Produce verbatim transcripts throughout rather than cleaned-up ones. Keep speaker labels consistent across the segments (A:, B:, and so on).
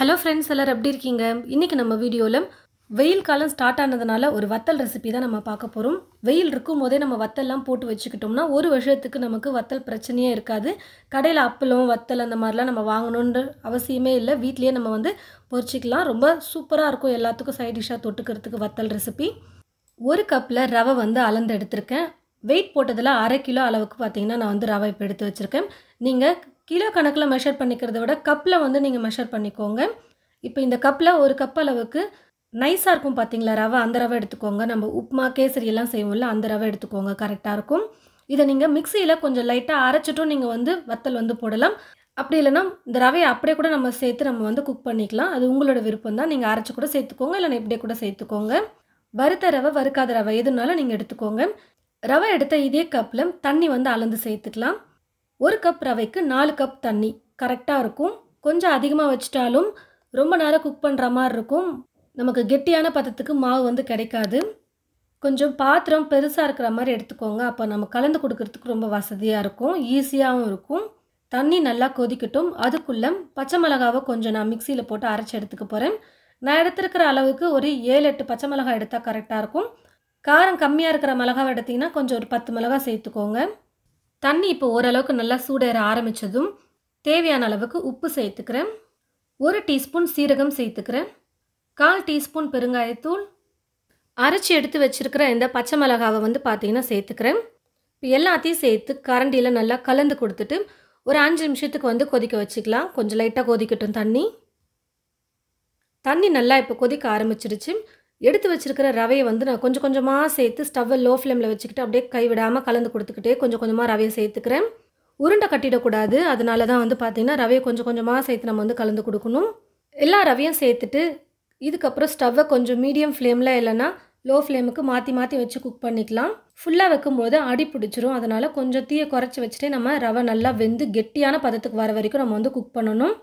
A: Hello friends, எல்லாரும் எப்படி இருக்கீங்க? இன்றைக்கி நம்ம வீடியோவில் வெயில் காலம் ஸ்டார்ட் ஆனதுனால ஒரு வத்தல் ரெசிபி தான் நம்ம பார்க்க போகிறோம். வெயில் இருக்கும் போதே நம்ம வத்தல்லாம் போட்டு வச்சுக்கிட்டோம்னா ஒரு வருஷத்துக்கு நமக்கு வத்தல் பிரச்சனையே இருக்காது. கடையில் அப்பளம் வத்தல் அந்த மாதிரிலாம் நம்ம வாங்கணுன்ற அவசியமே இல்லை. வீட்லேயே நம்ம வந்து பொரிச்சிக்கலாம். ரொம்ப சூப்பராக இருக்கும். எல்லாத்துக்கும் சைட் டிஷ்ஷாக தொட்டுக்கிறதுக்கு வத்தல் ரெசிபி. ஒரு கப்பில் ரவை வந்து அளந்து எடுத்திருக்கேன். வெயிட் போட்டதில் அரை கிலோ அளவுக்கு பார்த்தீங்கன்னா நான் வந்து ரவை இப்போ எடுத்து வச்சுருக்கேன். நீங்கள் கிலோ கணக்கில் மெஷர் பண்ணிக்கிறத விட கப்பில் வந்து நீங்கள் மெஷர் பண்ணிக்கோங்க. இப்போ இந்த கப்பில் ஒரு கப் அளவுக்கு நைஸாக இருக்கும் பார்த்தீங்களா ரவை, அந்த ரவை எடுத்துக்கோங்க. நம்ம உப்புமா கேசரி எல்லாம் செய்வோம்ல, அந்த ரவை எடுத்துக்கோங்க, கரெக்டாக இருக்கும். இதை நீங்கள் மிக்சியில் கொஞ்சம் லைட்டாக அரைச்சிட்டும் நீங்கள் வந்து வத்தல் வந்து போடலாம். அப்படி இல்லைனா இந்த ரவையை அப்படியே கூட நம்ம சேர்த்து நம்ம வந்து குக் பண்ணிக்கலாம். அது உங்களோட விருப்பம் தான். நீங்கள் அரைச்சி கூட சேர்த்துக்கோங்க, இல்லைனா இப்படியே கூட சேர்த்துக்கோங்க. வறுத்த ரவை வறுக்காத ரவை எதுனாலும் நீங்கள் எடுத்துக்கோங்க. ரவை எடுத்த இதே கப்பில் தண்ணி வந்து அளந்து சேர்த்துக்கலாம். ஒரு கப் ரவைக்கு நாலு கப் தண்ணி கரெக்டாக இருக்கும். கொஞ்சம் அதிகமாக வச்சிட்டாலும் ரொம்ப நேரம் குக் பண்ணுற மாதிரி இருக்கும். நமக்கு கெட்டியான பதத்துக்கு மாவு வந்து கிடைக்காது. கொஞ்சம் பாத்திரம் பெருசாக இருக்கிற மாதிரி எடுத்துக்கோங்க. அப்போ நம்ம கலந்து கொடுக்கறதுக்கு ரொம்ப வசதியாக இருக்கும், ஈஸியாகவும் இருக்கும். தண்ணி நல்லா கொதிக்கட்டும். அதுக்குள்ளே பச்சை மிளகாவை கொஞ்சம் நான் மிக்சியில் போட்டு அரைச்சி எடுத்துக்க போகிறேன். நான் எடுத்துருக்கிற அளவுக்கு ஒரு ஏழு எட்டு பச்சை மிளகாய் எடுத்தால் கரெக்டாக இருக்கும். காரம் கம்மியாக இருக்கிற மிளகாவை எடுத்திங்கன்னா கொஞ்சம் ஒரு பத்து மிளகாய் சேர்த்துக்கோங்க. தண்ணி இப்போ ஓரளவுக்கு நல்லா சூடேற ஆரம்பித்ததும் தேவையான அளவுக்கு உப்பு சேர்த்துக்கிறேன். ஒரு டீஸ்பூன் சீரகம் சேர்த்துக்கிறேன். கால் டீஸ்பூன் பெருங்காயத்தூள், அரைச்சி எடுத்து வச்சுருக்கிற இந்த பச்சை மிளகாவை வந்து பார்த்தீங்கன்னா சேர்த்துக்கிறேன். இப்போ எல்லாத்தையும் சேர்த்து கரண்டியில் நல்லா கலந்து கொடுத்துட்டு ஒரு அஞ்சு நிமிஷத்துக்கு வந்து கொதிக்க வச்சுக்கலாம். கொஞ்சம் லைட்டாக கொதிக்கட்டும் தண்ணி. தண்ணி நல்லா இப்போ கொதிக்க ஆரம்பிச்சிருச்சு. எடுத்து வச்சுருக்கிற ரவையை வந்து நான் கொஞ்சம் கொஞ்சமாக சேர்த்து ஸ்டவ்வை லோ ஃப்ளேமில் வச்சுக்கிட்டு அப்படியே கைவிடாமல் கலந்து கொடுத்துக்கிட்டே கொஞ்சம் கொஞ்சமாக ரவையை சேர்த்துக்கிறேன். உருண்டை கட்டிடக்கூடாது. அதனால தான் வந்து பார்த்திங்கன்னா ரவையை கொஞ்சம் கொஞ்சமாக சேர்த்து நம்ம வந்து கலந்து கொடுக்கணும். எல்லா ரவையும் சேர்த்துட்டு இதுக்கப்புறம் ஸ்டவ்வை கொஞ்சம் மீடியம் ஃப்ளேமில் இல்லைன்னா லோ ஃப்ளேமுக்கு மாற்றி மாற்றி வச்சு குக் பண்ணிக்கலாம். ஃபுல்லாக வைக்கும்போது அடி பிடிச்சிரும். அதனால் கொஞ்சம் தீயை குறைச்சி வச்சுட்டு நம்ம ரவை நல்லா வெந்து கெட்டியான பதத்துக்கு வர வரைக்கும் நம்ம வந்து குக் பண்ணணும்.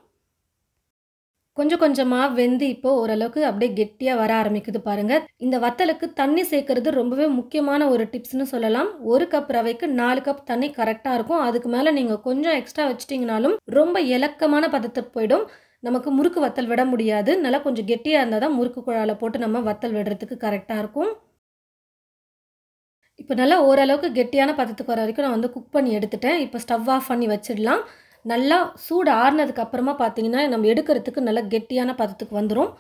A: கொஞ்சம் கொஞ்சமாக வெந்து இப்போ ஓரளவுக்கு அப்படியே கெட்டியாக வர ஆரம்பிக்குது பாருங்கள். இந்த வத்தலுக்கு தண்ணி சேர்க்கறது ரொம்பவே முக்கியமான ஒரு டிப்ஸ்னு சொல்லலாம். ஒரு கப் ரவைக்கு நாலு கப் தண்ணி கரெக்டாக இருக்கும். அதுக்கு மேலே நீங்கள் கொஞ்சம் எக்ஸ்ட்ரா வச்சிட்டிங்கனாலும் ரொம்ப இலக்கமான பதத்துக்கு போயிடும். நமக்கு முறுக்கு வத்தல் விட முடியாது. நல்லா கொஞ்சம் கெட்டியாக இருந்தால் தான் முறுக்கு குழாயில் போட்டு நம்ம வத்தல் விடுறதுக்கு கரெக்டாக இருக்கும். இப்போ நல்லா ஓரளவுக்கு கெட்டியான பதத்துக்கு வர வரைக்கும் நான் வந்து குக் பண்ணி எடுத்துட்டேன். இப்போ ஸ்டவ் ஆஃப் பண்ணி வச்சிடலாம். நல்லா சூடு ஆறுனதுக்கு அப்புறமா பார்த்தீங்கன்னா நம்ம எடுக்கிறதுக்கு நல்லா கெட்டியான பதத்துக்கு வந்துடும்.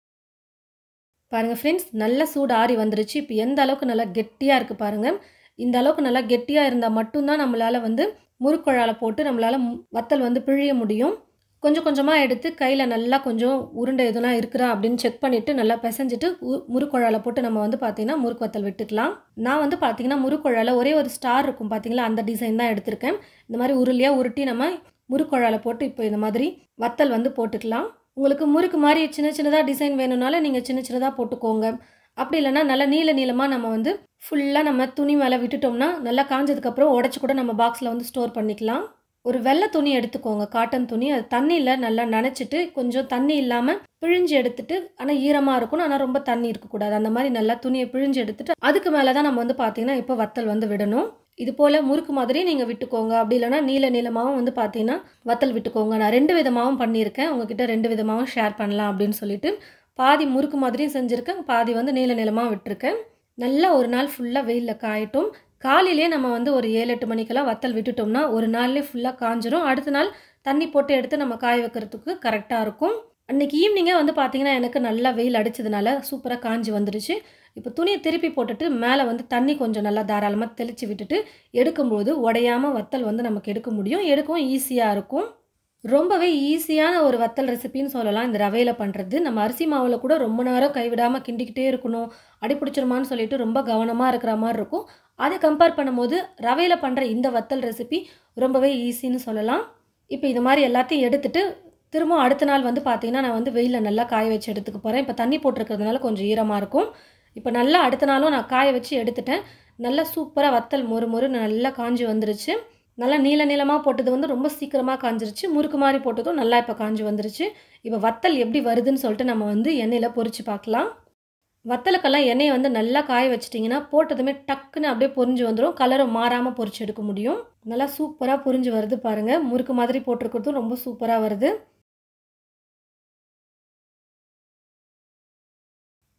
A: பாருங்கள் ஃப்ரெண்ட்ஸ், நல்லா சூடு ஆறி வந்துருச்சு. இப்போ எந்த அளவுக்கு நல்லா கெட்டியாக இருக்குது பாருங்கள். இந்த அளவுக்கு நல்லா கெட்டியாக இருந்தால் மட்டும்தான் நம்மளால் வந்து முறுக்குழால போட்டு நம்மளால் வத்தல் வந்து பிழிய முடியும். கொஞ்சம் கொஞ்சமாக எடுத்து கையில் நல்லா கொஞ்சம் உருண்டை எதுனா இருக்கிறா அப்படின்னு செக் பண்ணிவிட்டு நல்லா பிசைஞ்சிட்டு முறுக்குழால போட்டு நம்ம வந்து பார்த்திங்கன்னா முறுக்கு வத்தல் விட்டுக்கலாம். நான் வந்து பார்த்திங்கன்னா முறுக்குழால ஒரே ஒரு ஸ்டார் இருக்கும் பார்த்திங்களா, அந்த டிசைன் தான் எடுத்திருக்கேன். இந்த மாதிரி உருளையாக உருட்டி நம்ம முறுக்குழால போட்டு இப்போ இந்த மாதிரி வத்தல் வந்து போட்டுக்கலாம். உங்களுக்கு முறுக்கு மாதிரி சின்ன சின்னதாக டிசைன் வேணும்னாலும் நீங்கள் சின்ன சின்னதாக போட்டுக்கோங்க. அப்படி இல்லைனா நல்லா நீள நீளமாக நம்ம வந்து ஃபுல்லாக நம்ம துணி மேலே விட்டுட்டோம்னா நல்லா காஞ்சதுக்கப்புறம் உடச்சி கூட நம்ம பாக்ஸில் வந்து ஸ்டோர் பண்ணிக்கலாம். ஒரு வெள்ளை துணி எடுத்துக்கோங்க, காட்டன் துணி. அது தண்ணியில் நல்லா நனைச்சிட்டு கொஞ்சம் தண்ணி இல்லாமல் பிழிஞ்சு எடுத்துட்டு, ஆனால் ஈரமாக இருக்கணும், ஆனால் ரொம்ப தண்ணி இருக்கக்கூடாது. அந்த மாதிரி நல்லா துணியை பிழிஞ்சு எடுத்துட்டு அதுக்கு மேலே தான் நம்ம வந்து பார்த்திங்கன்னா இப்போ வத்தல் வந்து விடணும். இது போல் முறுக்கு மாதிரி நீங்கள் விட்டுக்கோங்க. அப்படி இல்லைனா நீல நீளமாகவும் வந்து பார்த்தீங்கன்னா வத்தல் விட்டுக்கோங்க. நான் ரெண்டு விதமாகவும் பண்ணியிருக்கேன். உங்ககிட்ட ரெண்டு விதமாகவும் ஷேர் பண்ணலாம் அப்படின்னு சொல்லிட்டு பாதி முறுக்கு மாதிரியும் செஞ்சுருக்கேன், பாதி வந்து நீல நீளமாக விட்டுருக்கேன். நல்லா ஒரு நாள் ஃபுல்லாக வெயிலில் காயட்டும். காலையிலே நம்ம வந்து ஒரு ஏழு எட்டு மணிக்கெல்லாம் வத்தல் விட்டுட்டோம்னா ஒரு நாள்லேயே ஃபுல்லாக காஞ்சிரும். அடுத்த நாள் தண்ணி போட்டு எடுத்து நம்ம காய வைக்கிறதுக்கு கரெக்டாக இருக்கும். அன்றைக்கி ஈவினிங்கே வந்து பார்த்திங்கன்னா எனக்கு நல்லா வெயில் அடித்ததுனால சூப்பராக காஞ்சி வந்துடுச்சு. இப்போ துணியை திருப்பி போட்டுட்டு மேலே வந்து தண்ணி கொஞ்சம் நல்லா தாராளமாக தெளித்து விட்டுட்டு எடுக்கும்போது உடையாமல் வத்தல் வந்து நமக்கு எடுக்க முடியும். எடுக்கவும் ஈஸியாக இருக்கும். ரொம்பவே ஈஸியான ஒரு வத்தல் ரெசிபின்னு சொல்லலாம் இந்த ரவையில் பண்ணுறது. நம்ம அரிசி மாவில் கூட ரொம்ப நேரம் கைவிடாமல் கிண்டிக்கிட்டே இருக்கணும், அடி பிடிச்சிருமான்னு சொல்லிட்டு ரொம்ப கவனமாக இருக்கிற மாதிரி இருக்கும். அதை கம்பேர் பண்ணும்போது ரவையில் பண்ணுற இந்த வத்தல் ரெசிபி ரொம்பவே ஈஸின்னு சொல்லலாம். இப்போ இது மாதிரி எல்லாத்தையும் எடுத்துகிட்டு திரும்ப அடுத்த நாள் வந்து பார்த்திங்கன்னா நான் வந்து வெயிலில் நல்லா காய வச்சு எடுத்துக்க போகிறேன். இப்போ தண்ணி போட்டிருக்கிறதுனால கொஞ்சம் ஈரமாக இருக்கும். இப்போ நல்லா அடுத்த நாளும் நான் காய வச்சு எடுத்துட்டேன். நல்லா சூப்பராக வத்தல் மொறு மொறு நல்லா காஞ்சி வந்துருச்சு. நல்லா நீள நீளமாக போட்டது வந்து ரொம்ப சீக்கிரமாக காஞ்சிருச்சு. முறுக்கு மாதிரி போட்டதும் நல்லா இப்போ காஞ்சி வந்துருச்சு. இப்போ வத்தல் எப்படி வருதுன்னு சொல்லிட்டு நம்ம வந்து எண்ணெயில் பொரித்து பார்க்கலாம். வத்தலுக்கெல்லாம் எண்ணெயை வந்து நல்லா காய வச்சிட்டிங்கன்னா போட்டதுமே டக்குன்னு அப்படியே பொரிஞ்சு வந்துடும். கலரும் மாறாமல் பொரிச்சு எடுக்க முடியும். நல்லா சூப்பராக பொரிஞ்சு வருது பாருங்கள். முறுக்கு மாதிரி போட்டிருக்கிறதும் ரொம்ப சூப்பராக வருது.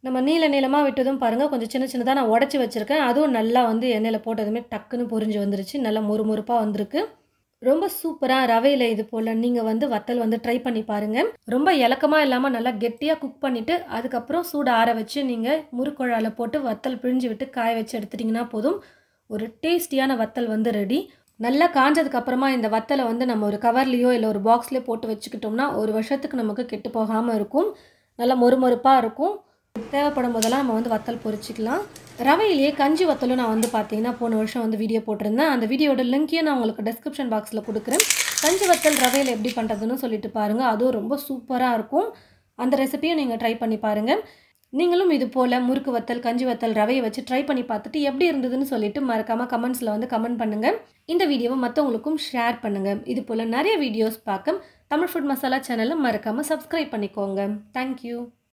A: நம்ம நீள நீளமாக விட்டதும் பாருங்கள் கொஞ்சம் சின்ன சின்னதாக நான் உடச்சி வச்சுருக்கேன். அதுவும் நல்லா வந்து எண்ணெயில் போட்டதுமே டக்குன்னு பொரிஞ்சு வந்துருச்சு. நல்லா மொறுமொறுப்பாக வந்திருக்கு. ரொம்ப சூப்பராக ரவையில் இது போல் நீங்கள் வந்து வத்தல் வந்து ட்ரை பண்ணி பாருங்கள். ரொம்ப இலக்கமாக இல்லாமல் நல்லா கெட்டியாக குக் பண்ணிவிட்டு அதுக்கப்புறம் சூடு ஆற வச்சு நீங்கள் முறுக்குழால போட்டு வத்தல் பிழிஞ்சு விட்டு காய வச்சு எடுத்துட்டிங்கன்னா போதும். ஒரு டேஸ்டியான வத்தல் வந்து ரெடி. நல்லா காஞ்சதுக்கப்புறமா இந்த வத்தலை வந்து நம்ம ஒரு கவர்லேயோ இல்லை ஒரு பாக்ஸ்லேயோ போட்டு வச்சுக்கிட்டோம்னா ஒரு வருஷத்துக்கு நமக்கு கெட்டு போகாமல் இருக்கும். நல்லா மொறுமொறுப்பாக இருக்கும். தேவைப்படும் போதெல்லாம் நம்ம வந்து வத்தல் பொரிச்சிக்கலாம். ரவையிலேயே கஞ்சி வத்தலும் நான் வந்து பார்த்தீங்கன்னா போன வருஷம் வந்து வீடியோ போட்டிருந்தேன். அந்த வீடியோட லிங்க்கையும் நான் உங்களுக்கு டிஸ்கிரிப்ஷன் பாக்ஸில் கொடுக்குறேன். கஞ்சி வத்தல் ரவையில் எப்படி பண்ணுறதுன்னு சொல்லிட்டு பாருங்கள். அதுவும் ரொம்ப சூப்பராக இருக்கும். அந்த ரெசிபியும் நீங்கள் ட்ரை பண்ணி பாருங்கள். நீங்களும் இது போல் முறுக்கு வத்தல் கஞ்சி வத்தல் ரவையை வச்சு ட்ரை பண்ணி பார்த்துட்டு எப்படி இருந்ததுன்னு சொல்லிட்டு மறக்காமல் கமெண்ட்ஸில் வந்து கமெண்ட் பண்ணுங்கள். இந்த வீடியோவை மற்றவங்களுக்கும் ஷேர் பண்ணுங்கள். இது போல் நிறைய வீடியோஸ் பார்க்க தமிழ் ஃபுட் மசாலா சேனலை மறக்காமல் சப்ஸ்கிரைப் பண்ணிக்கோங்க. தேங்க்யூ.